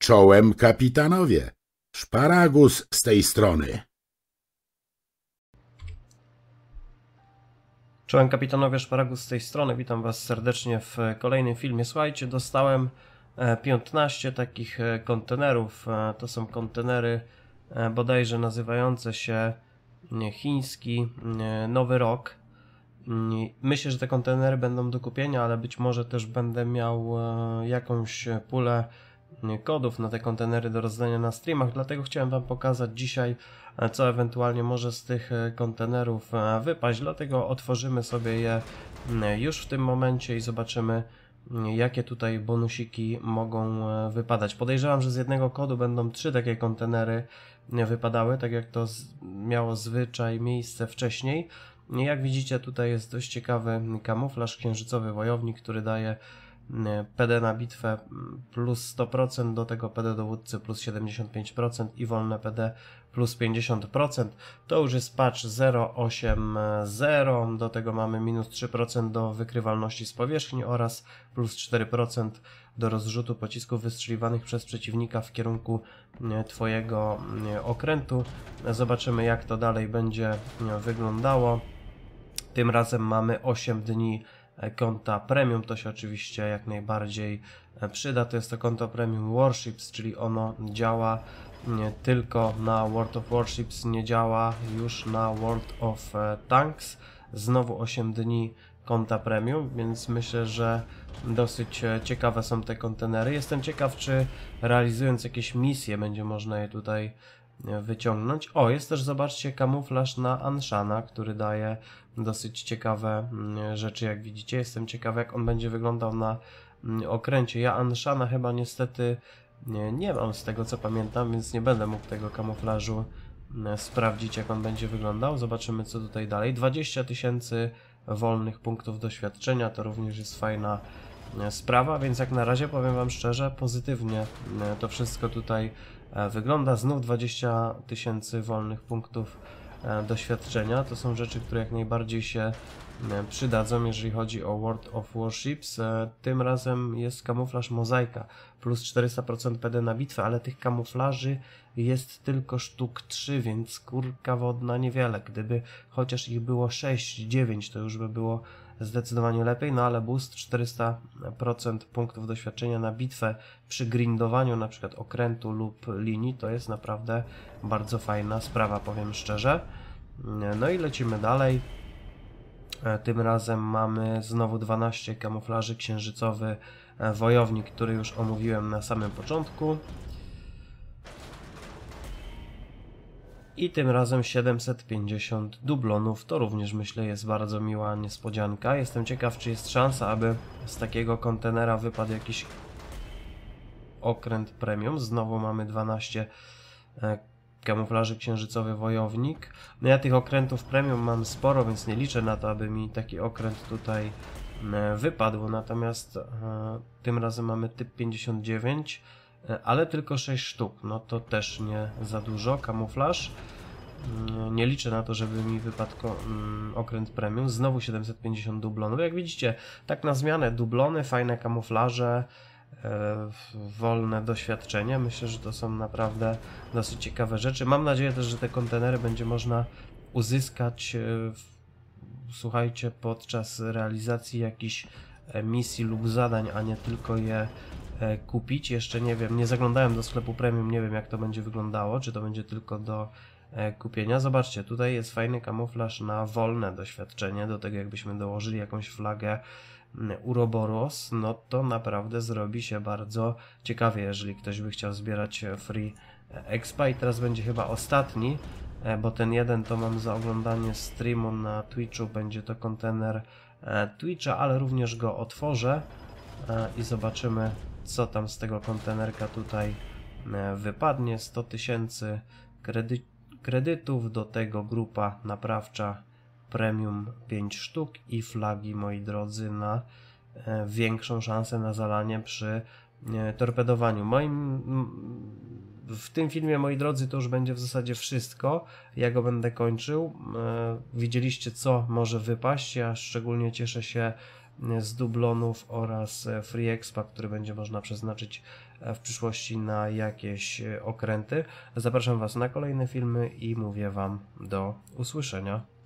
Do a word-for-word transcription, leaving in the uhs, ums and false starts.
Czołem, kapitanowie. Szparagus z tej strony. Czołem kapitanowie, Szparagus z tej strony. Witam Was serdecznie w kolejnym filmie. Słuchajcie, dostałem piętnaście takich kontenerów. To są kontenery bodajże nazywające się chiński Nowy Rok. Myślę, że te kontenery będą do kupienia, ale być może też będę miał jakąś pulę kodów na te kontenery do rozdania na streamach, dlatego chciałem Wam pokazać dzisiaj, co ewentualnie może z tych kontenerów wypaść, dlatego otworzymy sobie je już w tym momencie i zobaczymy, jakie tutaj bonusiki mogą wypadać. Podejrzewam, że z jednego kodu będą trzy takie kontenery wypadały, tak jak to miało zwyczaj miejsce wcześniej. Jak widzicie, tutaj jest dość ciekawy kamuflaż księżycowy wojownik, który daje P D na bitwę plus sto procent, do tego P D dowódcy plus siedemdziesiąt pięć procent i wolne P D plus pięćdziesiąt procent. To już jest patch zero osiem zero, do tego mamy minus trzy procent do wykrywalności z powierzchni oraz plus cztery procent do rozrzutu pocisków wystrzeliwanych przez przeciwnika w kierunku Twojego okrętu. Zobaczymy, jak to dalej będzie wyglądało. Tym razem mamy osiem dni konta premium, to się oczywiście jak najbardziej przyda. To jest to konto premium Warships, czyli ono działa nie tylko na World of Warships, nie działa już na World of Tanks. Znowu osiem dni konta premium, więc myślę, że dosyć ciekawe są te kontenery. Jestem ciekaw, czy realizując jakieś misje będzie można je tutaj wyciągnąć. O, jest też, zobaczcie, kamuflaż na Anshana, który daje dosyć ciekawe rzeczy, jak widzicie. Jestem ciekaw, jak on będzie wyglądał na okręcie. Ja Anshana chyba niestety nie, nie mam, z tego co pamiętam, więc nie będę mógł tego kamuflażu sprawdzić, jak on będzie wyglądał. Zobaczymy, co tutaj dalej. dwadzieścia tysięcy wolnych punktów doświadczenia, to również jest fajna sprawa, więc jak na razie powiem Wam szczerze, pozytywnie to wszystko tutaj wygląda. Znów dwadzieścia tysięcy wolnych punktów doświadczenia. To są rzeczy, które jak najbardziej się przydadzą, jeżeli chodzi o World of Warships. Tym razem jest kamuflaż mozaika plus czterysta procent P D na bitwę, ale tych kamuflaży jest tylko sztuk trzy, więc kurka wodna niewiele. Gdyby chociaż ich było sześć dziewięć, to już by było zdecydowanie lepiej, no ale boost czterysta procent punktów doświadczenia na bitwę przy grindowaniu na przykład okrętu lub linii to jest naprawdę bardzo fajna sprawa, powiem szczerze. No i lecimy dalej. Tym razem mamy znowu dwanaście kamuflaży, księżycowy wojownik, który już omówiłem na samym początku. I tym razem siedemset pięćdziesiąt dublonów, to również myślę jest bardzo miła niespodzianka. Jestem ciekaw, czy jest szansa, aby z takiego kontenera wypadł jakiś okręt premium. Znowu mamy dwanaście kamuflaży, księżycowy wojownik. No ja tych okrętów premium mam sporo, więc nie liczę na to, aby mi taki okręt tutaj wypadł. Natomiast e, tym razem mamy typ pięćdziesiąt dziewięć, ale tylko sześć sztuk. No to też nie za dużo. Kamuflaż. Nie liczę na to, żeby mi wypadł okręt premium. Znowu siedemset pięćdziesiąt dublonów. Jak widzicie, tak na zmianę dublony, fajne kamuflaże, wolne doświadczenie. Myślę, że to są naprawdę dosyć ciekawe rzeczy. Mam nadzieję też, że te kontenery będzie można uzyskać, słuchajcie, podczas realizacji jakichś misji lub zadań, a nie tylko je kupić. Jeszcze nie wiem, nie zaglądałem do sklepu premium, nie wiem jak to będzie wyglądało, czy to będzie tylko do kupienia. Zobaczcie, tutaj jest fajny kamuflaż na wolne doświadczenie, do tego jakbyśmy dołożyli jakąś flagę Uroboros, no to naprawdę zrobi się bardzo ciekawie, jeżeli ktoś by chciał zbierać free expa. I teraz będzie chyba ostatni, bo ten jeden to mam za oglądanie streamu na Twitchu, będzie to kontener Twitcha, ale również go otworzę i zobaczymy, co tam z tego kontenerka tutaj wypadnie. sto tysięcy kredy kredytów, do tego grupa naprawcza premium pięć sztuk i flagi, moi drodzy, na e, większą szansę na zalanie przy e, torpedowaniu. Moim, w tym filmie, moi drodzy, to już będzie w zasadzie wszystko. Ja go będę kończył. E, widzieliście, co może wypaść. Ja szczególnie cieszę się z dublonów oraz free expa, który będzie można przeznaczyć w przyszłości na jakieś okręty. Zapraszam Was na kolejne filmy i mówię Wam do usłyszenia.